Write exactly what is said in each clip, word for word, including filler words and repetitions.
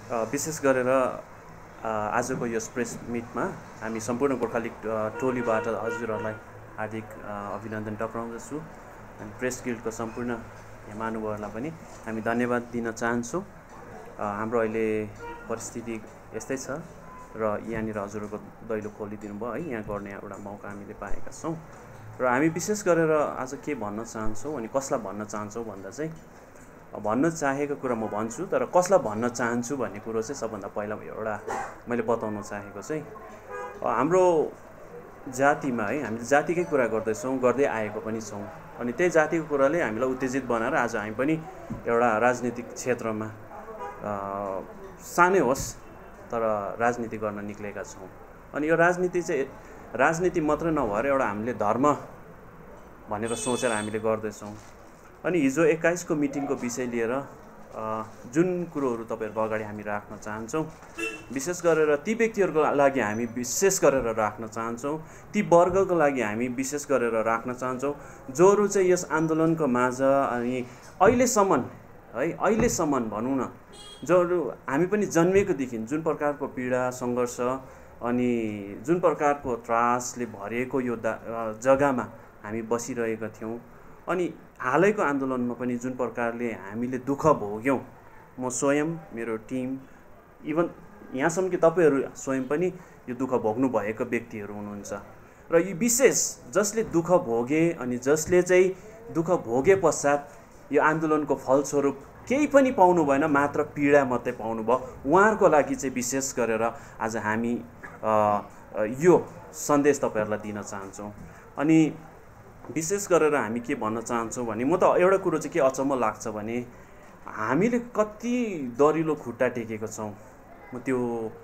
विशेष गरेर आजको यस प्रेस मिटमा हामी सम्पूर्ण गोर्खाली टोलीबाट हजुरहरूलाई हार्दिक अभिनन्दन टक्राउँदछु अनि प्रेस गिल्डको सम्पूर्ण महानुभावहरूलाई पनि हामी धन्यवाद दिन चाहन्छौँ। हाम्रो अहिले परिस्थिति यस्तै छ र यहाँनिर हजुरहरूको दैलो खोलिदिनु भयो है, यहाँ गर्ने एउटा मौका हामीले पाएका छौँ र हामी विशेष गरेर आज के भन्न चाहन्छौँ अनि कसलाई भन्न चाहन्छौँ भन्दा चाहिँ भन्न चाहेको कुरा म भन्छु, तर कसलाई भन्न चाहन्छु भन्ने कुरो चाहिँ सबभन्दा पहिला एउटा मैले बताउन चाहेको चाहिँ हाम्रो जातिमा है, हामीले जातिकै कुरा गर्दैछौँ, गर्दै आएको पनि छौँ अनि त्यही जातिको कुराले हामीलाई उत्तेजित बनाएर आज हामी पनि एउटा राजनीतिक क्षेत्रमा सानै होस् तर राजनीति गर्न निक्लेका छौँ। अनि यो राजनीति चाहिँ राजनीति मात्र नभएर एउटा हामीले धर्म भनेर सोचेर हामीले गर्दैछौँ। अनि हिजो एक्काइसको मिटिङको विषय लिएर जुन कुरोहरू तपाईँहरूको अगाडि हामी राख्न चाहन्छौँ, विशेष गरेर ती व्यक्तिहरूको लागि हामी विशेष गरेर राख्न चाहन्छौँ, ती वर्गको लागि हामी विशेष गरेर राख्न चाहन्छौँ जोहरू चाहिँ यस आन्दोलनको माझ अनि अहिलेसम्म है अहिलेसम्म भनौँ न, जोहरू हामी पनि जन्मेकोदेखि जुन प्रकारको पीडा सङ्घर्ष अनि जुन प्रकारको त्रासले भरिएको यो जग्गामा हामी बसिरहेका थियौँ अनि हालैको आन्दोलनमा पनि जुन प्रकारले हामीले दुःख भोग्यौँ, म स्वयं मेरो टिम इभन यहाँसम्म कि तपाईँहरू स्वयं पनि यो दुःख भोग्नु भएको व्यक्तिहरू हुनुहुन्छ र यी विशेष जसले दुःख भोगे अनि जसले चाहिँ दुःख भोगे पश्चात यो आन्दोलनको फलस्वरूप केही पनि पाउनु भएन, मात्र पीडा मात्रै पाउनु भयो, उहाँहरूको लागि चाहिँ विशेष गरेर आज हामी यो सन्देश तपाईँहरूलाई दिन चाहन्छौँ। अनि विशेष गरेर हामी के भन्न चाहन्छौँ भने म त एउटा कुरो चाहिँ के अचम्म लाग्छ भने हामीले कति दरिलो खुट्टा टेकेको छौँ, म त्यो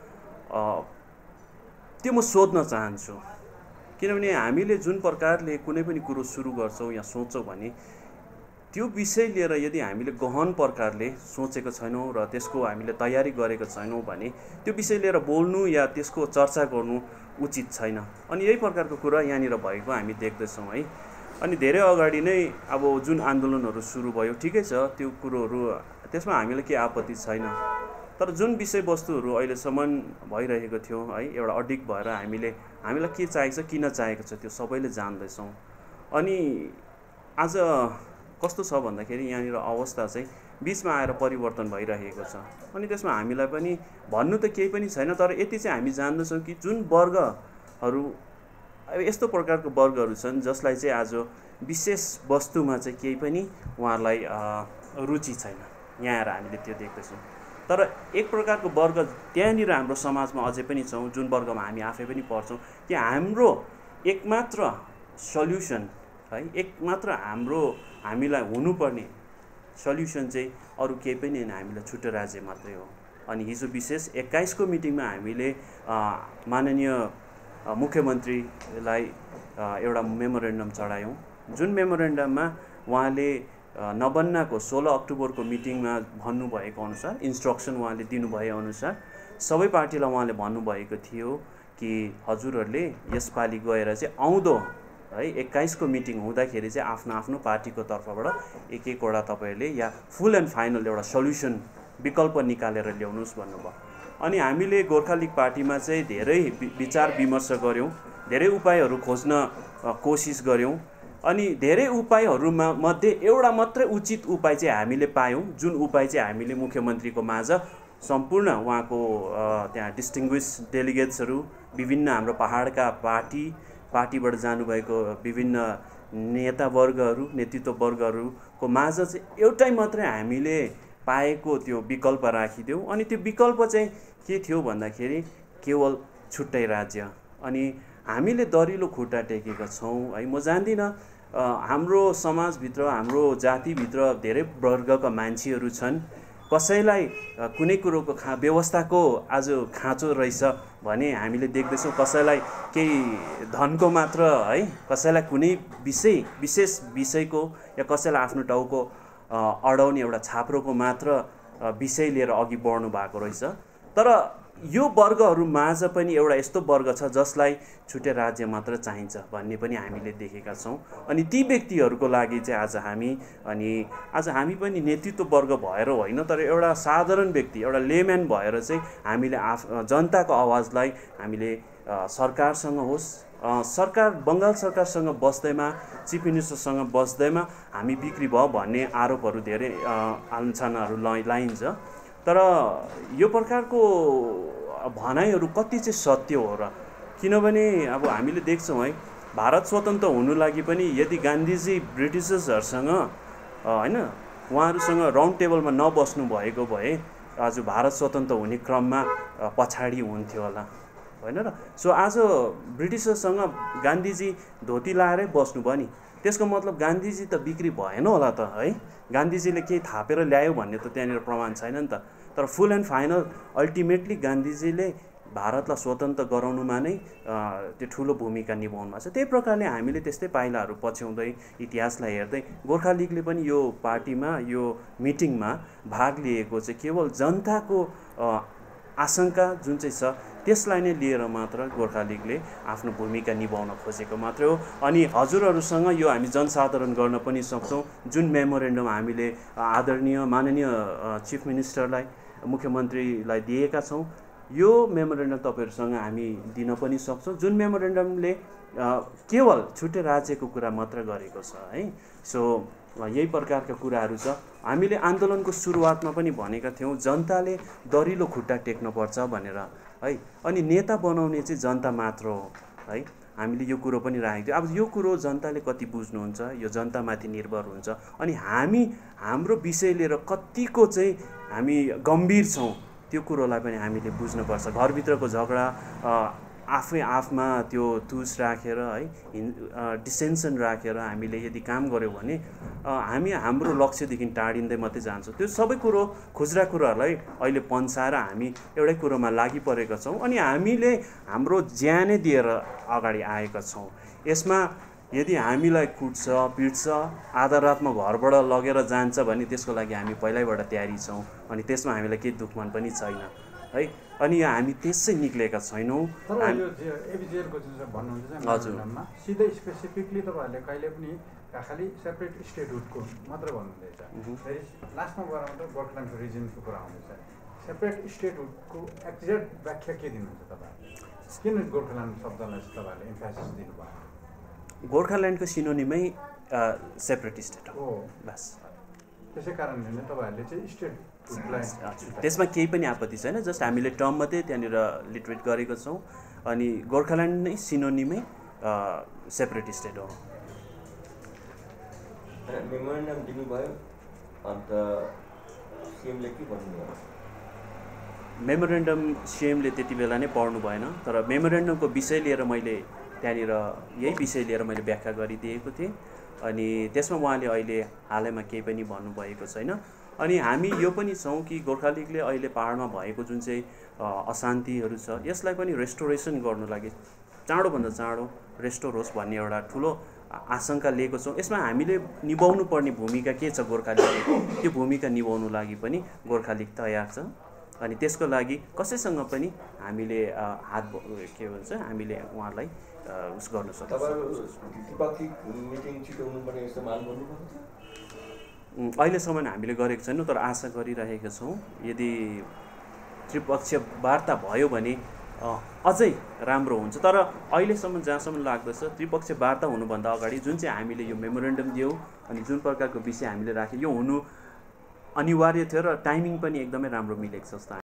त्यो म सोध्न चाहन्छु। किनभने हामीले जुन प्रकारले कुनै पनि कुरो सुरु गर्छौँ या सोच्छौँ भने त्यो विषय लिएर यदि हामीले गहन प्रकारले सोचेको छैनौँ र त्यसको हामीले तयारी गरेको छैनौँ भने त्यो विषय लिएर बोल्नु या त्यसको चर्चा गर्नु उचित छैन। अनि यही प्रकारको कुरा यहाँनिर भएको हामी देख्दैछौँ है। अनि धेरै अगाडि नै अब जुन आन्दोलनहरू सुरु भयो, ठिकै छ, त्यो कुरोहरू त्यसमा हामीलाई के आपत्ति छैन, तर जुन विषयवस्तुहरू अहिलेसम्म भइरहेको थियो है, एउटा अडिक्ट भएर हामीले हामीलाई के चाहिएको छ किन चाहिएको छ त्यो सबैले जान्दैछौँ। अनि आज कस्तो छ भन्दाखेरि यहाँनिर अवस्था चाहिँ बिचमा आएर परिवर्तन भइरहेको छ अनि त्यसमा हामीलाई पनि भन्नु त केही पनि छैन, तर यति चाहिँ हामी जान्दछौँ कि जुन वर्गहरू यस्तो प्रकारको वर्गहरू छन् जसलाई चाहिँ आज विशेष वस्तुमा चाहिँ केही पनि उहाँहरूलाई रुचि छैन, यहाँ आएर हामीले त्यो देख्दैछौँ। तर एक प्रकारको वर्ग त्यहाँनिर हाम्रो समाजमा अझै पनि छौँ जुन वर्गमा हामी आफै पनि पर्छौँ कि हाम्रो एकमात्र सल्युसन है, एकमात्र हाम्रो हामीलाई हुनुपर्ने सल्युसन चाहिँ अरू केही पनि होइन, हामीलाई छुट्टो राज्य मात्रै हो। अनि हिजो विशेष एक्काइसको मिटिङमा हामीले माननीय मुख्यमन्त्रीलाई एउटा मेमोरेन्डम चढायौँ, जुन मेमोरेन्डममा उहाँले नबन्नाको सोह्र अक्टोबरको मिटिङमा भन्नुभएको अनुसार इन्स्ट्रक्सन उहाँले दिनुभए अनुसार सबै पार्टीलाई उहाँले भन्नुभएको थियो कि हजुरहरूले यसपालि गएर चाहिँ आउँदो है एक्काइसको मिटिङ हुँदाखेरि चाहिँ आफ्नो आफ्नो पार्टीको तर्फबाट एक एकवटा तपाईँहरूले या फुल एन्ड फाइनल एउटा सल्युसन विकल्प निकालेर ल्याउनुहोस् भन्नुभयो। अनि हामीले गोर्खा लिग पार्टीमा चाहिँ धेरै विचार विमर्श गऱ्यौँ, धेरै उपायहरू खोज्न कोसिस गऱ्यौँ अनि धेरै उपायहरूमा मध्ये एउटा मात्रै उचित उपाय चाहिँ हामीले पायौँ, जुन उपाय चाहिँ हामीले मुख्यमन्त्रीको माझ सम्पूर्ण उहाँको त्यहाँ डिस्टिङ्ग्विस डेलिगेट्सहरू, विभिन्न हाम्रो पहाडका पार्टी पार्टीबाट जानुभएको विभिन्न नेतावर्गहरू नेतृत्व वर्गहरूको माझ चाहिँ एउटै मात्रै हामीले पाएको त्यो विकल्प राखिदियौँ। अनि त्यो विकल्प चाहिँ के थियो भन्दाखेरि केवल छुट्टै राज्य। अनि हामीले दरिलो खुट्टा टेकेका छौँ है, म जान्दिनँ हाम्रो समाजभित्र हाम्रो जातिभित्र धेरै वर्गका मान्छेहरू छन्, कसैलाई कुनै कुरोको खा व्यवस्थाको आज खाँचो रहेछ भने हामीले देख्दैछौँ, कसैलाई केही धनको मात्र है, कसैलाई कुनै विषय विशेष विषयको या कसैलाई आफ्नो टाउको अडाउने एउटा छाप्रोको मात्र विषय लिएर अघि बढ्नु भएको रहेछ। तर यो वर्गहरू माझ पनि एउटा यस्तो वर्ग छ जसलाई छुट्टै राज्य मात्र चाहिन्छ भन्ने पनि हामीले देखेका छौँ। अनि ती व्यक्तिहरूको लागि चाहिँ आज हामी अनि आज हामी पनि नेतृत्व वर्ग भएर होइन, तर एउटा साधारण व्यक्ति, एउटा लेम्यान भएर चाहिँ हामीले आफ जनताको आवाजलाई हामीले सरकारसँग होस्, सरकार बङ्गाल सरकारसँग बस्दैमा, चिफ मिनिस्टरसँग बस्दैमा हामी बिक्री भयो भन्ने आरोपहरू धेरै आलोचनाहरू लाइन्छ। तर यो प्रकारको भनाइहरू कति चाहिँ सत्य हो र? किनभने अब हामीले देख्छौँ है, भारत स्वतन्त्र हुनु लागि पनि यदि गान्धीजी ब्रिटिसर्सहरूसँग होइन उहाँहरूसँग राउन्ड टेबलमा नबस्नु भएको भए आज भारत स्वतन्त्र हुने क्रममा पछाडि हुन्थ्यो होला, होइन र? सो आज ब्रिटिसर्ससँग गान्धीजी धोती लाएरै बस्नुभयो नि, त्यसको मतलब गान्धीजी त बिक्री भएन होला त है? गान्धीजीले केही थापेर ल्यायो भन्ने त त्यहाँनिर प्रमाण छैन नि त। तर फुल एन्ड फाइनल अल्टिमेटली गान्धीजीले भारतलाई स्वतन्त्र गराउनुमा नै त्यो ठुलो भूमिका निभाउनु भएको छ। त्यही प्रकारले हामीले त्यस्तै पाइलाहरू पछ्याउँदै इतिहासलाई हेर्दै गोर्खा लिगले पनि यो पार्टीमा, यो मिटिङमा भाग लिएको चाहिँ केवल जनताको आशंका जुन चाहिँ छ त्यसलाई नै लिएर मात्र गोर्खा लिगले आफ्नो भूमिका निभाउन खोजेको मात्रै हो। अनि हजुरहरूसँग यो हामी जनसाधारण गर्न पनि सक्छौँ। जुन मेमोरेन्डम हामीले आदरणीय माननीय चिफ मिनिस्टरलाई, मुख्यमन्त्रीलाई दिएका छौँ, यो मेमोरेन्डम तपाईँहरूसँग हामी दिन पनि सक्छौँ, जुन मेमोरेन्डमले केवल छुट्टै राज्यको कुरा मात्र गरेको छ है। सो यही प्रकारका कुराहरू छ। हामीले आन्दोलनको सुरुवातमा पनि भनेका थियौँ जनताले दरिलो खुट्टा टेक्नुपर्छ भनेर है, अनि नेता बनाउने चाहिँ जनता मात्र हो है। हामीले यो कुरो पनि राखेको थियो। अब यो कुरो जनताले कति बुझ्नुहुन्छ यो जनतामाथि निर्भर हुन्छ। अनि हामी हाम्रो विषय लिएर कतिको चाहिँ हामी गम्भीर छौँ त्यो कुरोलाई पनि हामीले बुझ्नुपर्छ। घरभित्रको झगडा आफै आफमा त्यो तुस राखेर है, डिसेन्सन राखेर हामीले यदि काम गऱ्यौँ भने हामी हाम्रो लक्ष्यदेखि टाढिँदै मात्रै जान्छौँ। त्यो सबै कुरो खुजरा कुराहरूलाई अहिले पन्साएर हामी एउटै कुरोमा लागि परेका छौँ अनि हामीले हाम्रो ज्यानै दिएर अगाडि आएका छौँ। यसमा यदि हामीलाई कुट्छ, पिट्छ, आधा रातमा घरबाट लगेर जान्छ भने त्यसको लागि हामी पहिल्यैबाट तयारी छौँ अनि त्यसमा हामीलाई केही दुःखमन पनि छैन है। अनि हामी त्यसै निक्लेका छैनौँ। तर यो एबिजिएरको जुन भन्नुहुन्छ हजुरमा सिधै स्पेसिफिकली तपाईँहरूले कहिले पनि खालि सेपरेट स्टेटहुडको मात्र भन्नुहुँदैछ, फेरि लास्टमा गएर मात्र गोर्खाल्यान्डको रिजनको कुरा आउँदैछ। सेपरेट स्टेटहुडको एक्ज्याक्ट व्याख्या के दिनुहुन्छ तपाईँहरूले? किन गोर्खाल्यान्ड शब्दलाई तपाईँहरूले इम्फासिस दिनुभयो? गोर्खाल्यान्डको सिनोनिमै सेपरेट स्टेट हो बस। त्यसै कारणले नै तपाईँहरूले चाहिँ स्टेट त्यसमा केही पनि आपत्ति छैन। जस्ट हामीले टर्म मात्रै त्यहाँनिर लिटरेट गरेको छौँ अनि गोर्खाल्यान्ड नै सिनोनिमै सेपरेट स्टेट हो। मेमोरेन्डम दिनुभयो अन्त सिएमले के भन्नुभयो? मेमोरेन्डम सिएमले त्यति बेला नै पढ्नु भएन, तर मेमोरेन्डमको विषय लिएर मैले त्यहाँनिर यही विषय लिएर मैले व्याख्या गरिदिएको थिएँ अनि त्यसमा उहाँले अहिले हालैमा केही पनि भन्नुभएको छैन। अनि हामी यो पनि छौँ कि गोर्खा लिगले अहिले पाहाडमा भएको जुन चाहिँ अशान्तिहरू छ यसलाई पनि रेस्टोरेसन गर्नु लागि चाँडोभन्दा चाँडो रेस्टोर होस् भन्ने एउटा ठुलो आशंका लिएको छौँ। यसमा हामीले निभाउनु पर्ने भूमिका के छ गोर्खा लिगले, त्यो भूमिका निभाउनु लागि पनि गोर्खा लिग तयार छ अनि त्यसको लागि कसैसँग पनि हामीले हात के भन्छ हामीले उहाँलाई उस गर्न सक्छौँ। अहिलेसम्म हामीले गरेको छैनौँ तर आशा गरिरहेका छौँ यदि त्रिपक्षीय वार्ता भयो भने अझै राम्रो हुन्छ। तर अहिलेसम्म जहाँसम्म लाग्दछ त्रिपक्षीय वार्ता हुनुभन्दा अगाडि जुन चाहिँ हामीले यो मेमोरेन्डम दियौँ अनि जुन प्रकारको विषय हामीले राख्यौँ यो हुनु अनिवार्य थियो र टाइमिङ पनि एकदमै राम्रो मिलेको छ जस्तो